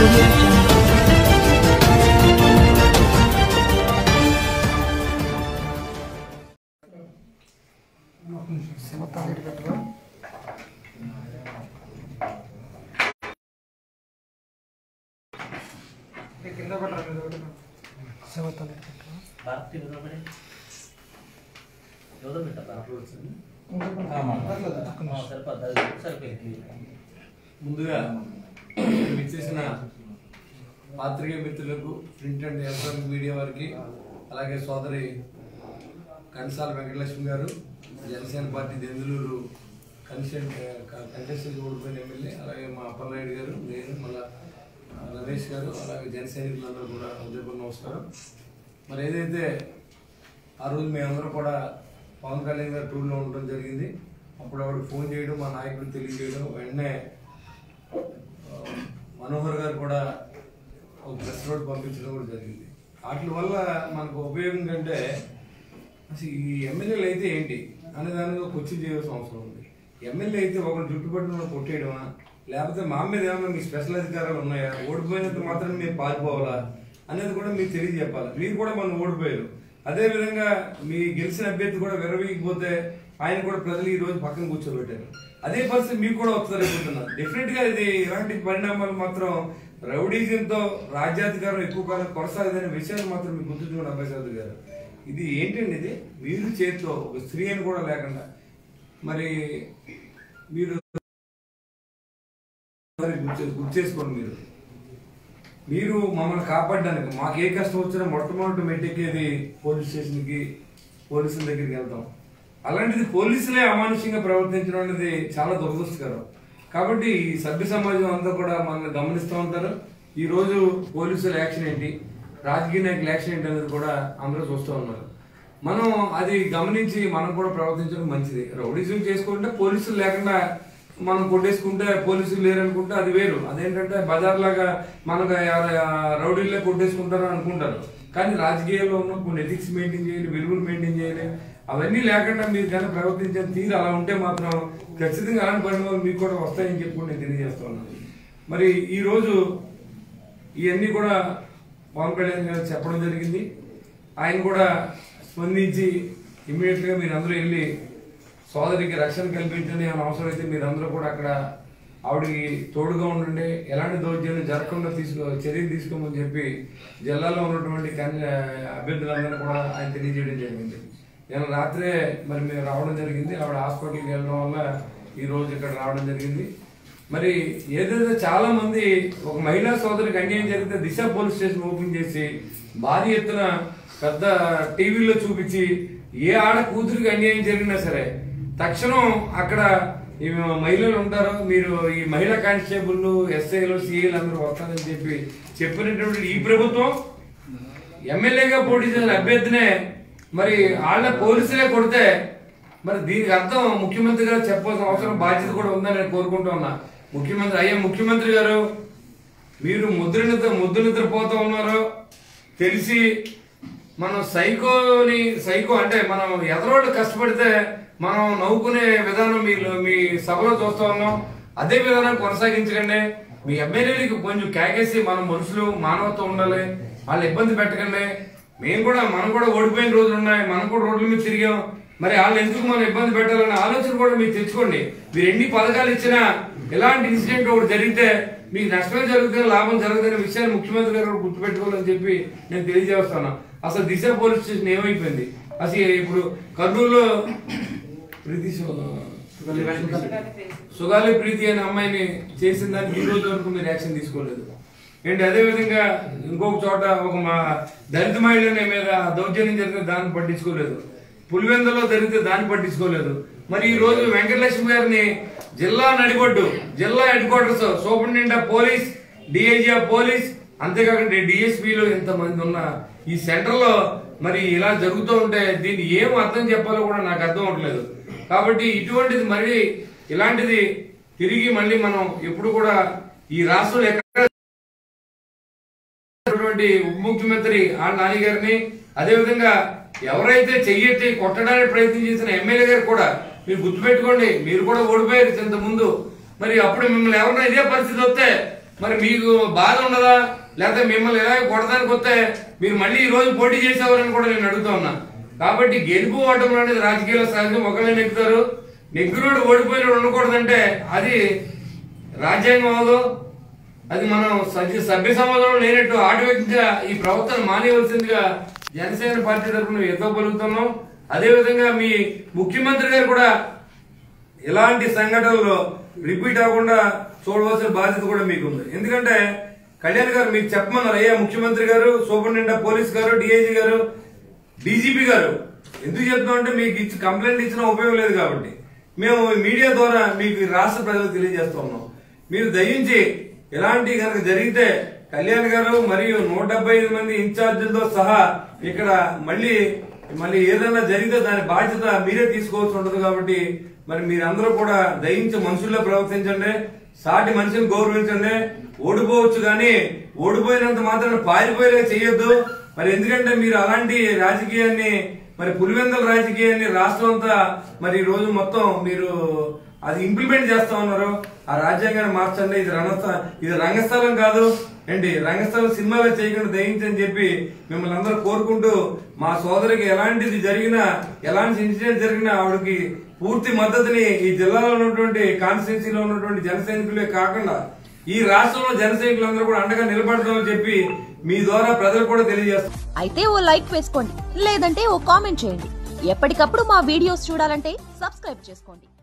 audio jungle. ముందుగా విచ్చేసిన పాత్రికేయ మిత్రులకు ప్రింట్ అండ్ ఎలక్ట్రానిక్ మీడియా వారికి అలాగే సోదరి కన్సాల వెంకటలక్ష్మి గారు జనసేన పార్టీ దెందులూరు కంటెస్టెంట్ ఓడిపోయిన ఎమ్మెల్యే అలాగే మా అప్పలనాయుడు గారు నేను మళ్ళా రమేష్ గారు అలాగే జన సైనికులందరూ కూడా ఉదయపూర్ నమస్కారం. మరి ఏదైతే ఆ రోజు మేమందరం కూడా పవన్ కళ్యాణ్ గారు టూర్లో ఉండడం జరిగింది. అప్పుడు ఆవిడకి ఫోన్ చేయడం మా నాయకుడికి తెలియజేయడం వెంటనే మనోహర్ గారు కూడా ఒక ప్రెస్ నోట్ పంపించడం కూడా జరిగింది. వాటి వల్ల మనకు ఉపయోగం కంటే అసలు ఈ ఎమ్మెల్యేలు అయితే ఏంటి అనే దానిలో క్వశ్చన్ చేయాల్సిన అవసరం ఉంది. ఎమ్మెల్యే అయితే ఒకరు జుట్టు పట్టుకుని కొట్టేయడమా, లేకపోతే మా మీద ఏమైనా మీ స్పెషల్ అధికారాలు ఉన్నాయా, ఓడిపోయినంత మాత్రం మీరు పారిపోవాలా అనేది కూడా మీరు తెలియజెప్పాలి. మీరు కూడా మనం ఓడిపోయారు. అదేవిధంగా మీ గెలిచిన అభ్యర్థి కూడా విరవీగిపోతే ఆయన కూడా ప్రజలు ఈ రోజు పక్కన కూర్చోబెట్టారు. అదే పరిస్థితి మీకు కూడా వస్తారైపోతున్నారు. డెఫినెట్ గా ఇది ఇలాంటి పరిణామాలు మాత్రం రౌడీజంతో రాజ్యాధికారం ఎక్కువ కాలం కొనసాగదనే విషయాన్ని మాత్రం మీకు గుర్తుంచుకోండి అబ్బాయి చౌదరి గారు. ఇది ఏంటండి, ఇది మీరు చేతితో ఒక స్త్రీ అని కూడా లేకుండా మరి మీరు గుర్తు చేసుకోండి. మీరు మమ్మల్ని కాపాడడానికి మాకు ఏ కష్టం వచ్చినా మొట్టమొదటి మెట్టెక్కేది పోలీస్ స్టేషన్కి, పోలీసుల దగ్గరికి వెళ్తాం. అలాంటిది పోలీసులే అమానుష్యంగా ప్రవర్తించడం అనేది చాలా దురదృష్టకరం. కాబట్టి ఈ సభ్య సమాజం అంతా కూడా మనల్ని గమనిస్తూ ఉంటారు. ఈ రోజు పోలీసుల యాక్షన్ ఏంటి, రాజకీయ నాయకుల యాక్షన్ ఏంటి అనేది కూడా అందరూ చూస్తూ ఉన్నారు. మనం అది గమనించి మనం కూడా ప్రవర్తించడం మంచిది. రౌడీజం చేసుకుంటే పోలీసులు లేకుండా మనం కొట్టేసుకుంటే పోలీసులు లేరనుకుంటే అది వేరు. అదేంటంటే బజార్ లాగా మనకు రౌడీలే కొట్టేసుకుంటారు అనుకుంటారు. కానీ రాజకీయాల్లో ఉన్న కొన్ని ఎథిక్స్ మెయింటైన్ చేయాలి, విలువలు మెయింటైన్ చేయాలి. అవన్నీ లేకుండా మీరు కనుక ప్రవర్తించే తీరు అలా ఉంటే మాత్రం ఖచ్చితంగా అలాంటి పరిణామాలు మీకు కూడా వస్తాయని చెప్పి నేను తెలియజేస్తా ఉన్నాను. మరి ఈరోజు ఇవన్నీ కూడా పవన్ కళ్యాణ్ గారు చెప్పడం జరిగింది. ఆయన కూడా స్పందించి ఇమ్మీడియట్ గా మీరందరూ వెళ్ళి సోదరికి రక్షణ కల్పించండి అని అవసరం అయితే మీరందరూ కూడా అక్కడ ఆవిడకి తోడుగా ఉండండి, ఎలాంటి దౌర్జన్యం జరగకుండా చర్యలు తీసుకోమని చెప్పి జిల్లాలో ఉన్నటువంటి అభ్యర్థులందరూ కూడా ఆయన తెలియజేయడం జరిగింది. నేను రాత్రే మరి మేము రావడం జరిగింది. ఆవిడ హాస్పిటల్కి వెళ్ళడం వల్ల ఈ రోజు ఇక్కడ రావడం జరిగింది. మరి ఏదైతే చాలా మంది ఒక మహిళా సోదరికి అన్యాయం జరిగితే దిశ పోలీస్ స్టేషన్ ఓపెన్ చేసి భారీ ఎత్తున పెద్ద టీవీలో చూపించి ఏ ఆడ కూతురికి అన్యాయం జరిగినా సరే తక్షణం అక్కడ ఈ మహిళలు ఉంటారు, మీరు ఈ మహిళా కానిస్టేబుల్, ఎస్ఐలు, సిఐలు అందరూ వస్తారని చెప్పినటువంటి ఈ ప్రభుత్వం ఎమ్మెల్యేగా పోటీ చేసిన అభ్యర్థినే మరి వాళ్ళ పోలీసులే కొడితే మరి దీనికి అర్థం ముఖ్యమంత్రి గారు చెప్పాల్సిన అవసరం బాధ్యత కూడా ఉందని నేను కోరుకుంటూ ఉన్నా. ముఖ్యమంత్రి గారు మీరు ముద్దు నిద్రపోతూ ఉన్నారు తెలిసి మనం సైకో అంటే మనం ఎదరోళ్ళు కష్టపడితే మనం నవ్వుకునే విధానం మీ సభలో చూస్తూ ఉన్నాం. అదే విధానం కొనసాగించకండి. మీ ఎమ్మెల్యేలకి కొంచెం కేకేసి మనం మనుషులు మానవత్వం ఉండాలి, వాళ్ళు ఇబ్బంది పెట్టకండి. మనం కూడా ఓడిపోయిన రోజులు ఉన్నాయి, మనం కూడా రోడ్ల మీద తిరిగాం. మరి వాళ్ళు ఎందుకు మనం ఇబ్బంది పెట్టాలనే ఆలోచన కూడా మీరు తెచ్చుకోండి. మీరు ఎన్ని పథకాలు ఇచ్చినా ఎలాంటి ఇన్సిడెంట్ ఒకటి జరిగితే మీకు నష్టమే జరుగుతుంది, లాభం జరుగుతున్న విషయాన్ని ముఖ్యమంత్రి గారు గుర్తుపెట్టుకోవాలని చెప్పి నేను తెలియజేస్తాను. అసలు దిశ పోలీస్ స్టేషన్ ఏమైపోయింది, అసలు ఇప్పుడు కర్నూలులో సుగాలి ప్రీతి అనే అమ్మాయిని చేసిన దానికి ఈ రోజు వరకు మీరు యాక్షన్ తీసుకోలేదు ఏంటి? అదేవిధంగా ఇంకొక చోట ఒక మా దళిత మహిళ మీద దౌర్జన్యం జరిగితే దాన్ని పట్టించుకోలేదు, పులివెందులో జరిగితే దాన్ని పట్టించుకోలేదు. మరి ఈ రోజు వెంకటలక్ష్మి గారిని జిల్లా నడిబొడ్డు, జిల్లా headquarters, superintendent of police, DIG of police, అంతేకాకుండా డిఎస్పీలు ఇంతమంది ఉన్న ఈ సెంటర్ లో మరి ఇలా జరుగుతూ ఉంటే దీన్ని ఏం అర్థం చెప్పాలో కూడా నాకు అర్థం అవట్లేదు. కాబట్టి ఇటువంటిది మరి ఇలాంటిది తిరిగి మళ్ళీ మనం ఎప్పుడు కూడా ఈ రాష్ట్రంలో ఎక్కడ ఉప ముఖ్యమంత్రి ఆ నాని గారిని, అదేవిధంగా ఎవరైతే చెయ్యెత్తి కొట్టడానికి ప్రయత్నం చేసిన ఎమ్మెల్యే గారు కూడా మీరు గుర్తుపెట్టుకోండి. మీరు కూడా ఓడిపోయారు ఇంత ముందు. మరి అప్పుడు మిమ్మల్ని ఎవరైనా ఇదే పరిస్థితి వస్తే మరి మీకు బాధ ఉండదా? లేకపోతే మిమ్మల్ని ఎలా కొడడానికి వస్తే మీరు మళ్ళీ ఈ రోజు పోటీ చేసేవారని కూడా నేను అడుగుతా ఉన్నా. కాబట్టి గెలుపు ఓటములు అనేది రాజకీయాల్లో సహజం. ఒకళ్ళే నెగ్గుతారు, నెగ్గునోడు ఓడిపోయినోడు ఉండకూడదంటే అది రాజ్యాంగం అవదు, అది మనం సభ్య సమాజంలో లేనట్టు. ఆటోమేటిక్గా ఈ ప్రవర్తన మానేయవలసిందిగా జనసేన పార్టీ తరఫున ఎంతో పలుకుతున్నాం. అదేవిధంగా మీ ముఖ్యమంత్రి గారు కూడా ఇలాంటి సంఘటనలు రిపీట్ అవ్వకుండా చూడవలసిన బాధ్యత కూడా మీకుంది. ఎందుకంటే కళ్యాణ్ గారు మీకు చెప్పమన్నారు, అయ్యా ముఖ్యమంత్రి garu, superintendent police garu, DIG garu, DGP garu ఎందుకు చెప్తున్నామంటే మీకు ఇచ్చి కంప్లైంట్ ఇచ్చినా ఉపయోగం లేదు కాబట్టి మేము మీడియా ద్వారా మీకు రాష్ట్ర ప్రజలకు తెలియజేస్తూ ఉన్నాం. మీరు దయించి ఎలాంటి కనుక జరిగితే కళ్యాణ్ గారు మరియు 175 మంది ఇన్ఛార్జీలతో సహా ఇక్కడ మళ్ళీ ఏదైనా జరిగితే దాని బాధ్యత మీరే తీసుకోవాల్సి ఉంటుంది. కాబట్టి మరి మీరందరూ కూడా దయించి మనుషుల్లో ప్రవర్తించండి, సాటి మనిషిని గౌరవించండి. ఓడిపోవచ్చు కానీ ఓడిపోయినంత మాత్రం పారిపోయేలా చేయొద్దు. మరి ఎందుకంటే మీరు అలాంటి రాజకీయాన్ని, మరి పులివెందుల రాజకీయాన్ని రాష్ట్రం అంతా మరి ఈ రోజు మొత్తం మీరు అది ఇంప్లిమెంట్ చేస్తా ఉన్నారు. ఆ రాజ్యాంగాన్ని మార్చండి. ఇది రంగస్థలం కాదు ఏంటి, రంగస్థలం సినిమాలో చేయకుండా దయించని చెప్పి మిమ్మల్ని అందరూ కోరుకుంటూ, మా సోదరికి ఎలాంటిది జరిగినా, ఎలాంటి ఇన్సిడెంట్ జరిగినా ఆవిడకి పూర్తి మద్దతుని ఈ జిల్లాలో ఉన్నటువంటి కాన్స్టిట్యున్సీలో ఉన్నటువంటి జన సైనికులే కాకుండా ఈ రాష్ట్రంలో జన సైనికులందరూ కూడా అండగా నిలబడతామని చెప్పి మీ ద్వారా ప్రజలు కూడా తెలియజేస్తారు. అయితే ఓ లైక్ వేసుకోండి, లేదంటే ఓ కామెంట్ చేయండి. ఎప్పటికప్పుడు మా వీడియోస్ చూడాలంటే సబ్స్క్రైబ్ చేసుకోండి.